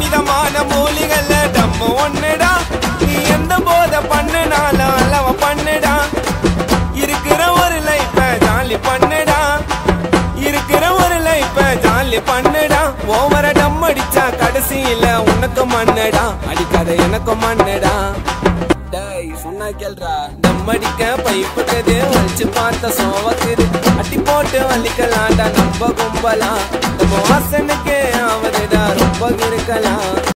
மிதமான மூலிகள் நம்ம ஒண்ணுடா நீ எந்த போத பண்ணுனாலும் அளவ பண்ணுடா இருக்கிற ஒரு லைஃப ஜாலி பண்ணுடா இருக்கிற ஒரு லைஃப ஜாலி பண்ணுடா ஓவர டம் அடிச்சா கடைசியில உனக்கு மண்ணடா அடிக்காத எனக்கு மண்ணடா சொன்னா கேள்றா டம் அடிக்க பைப்புக்குது வலிச்சு பார்த்த சோவக்குது அட்டி போட்டு வலிக்கலாண்டா நம்ம கும்பலாம் நம்ம வாசனுக்கு ஆவதுடா ரொம்ப இருக்கலாம்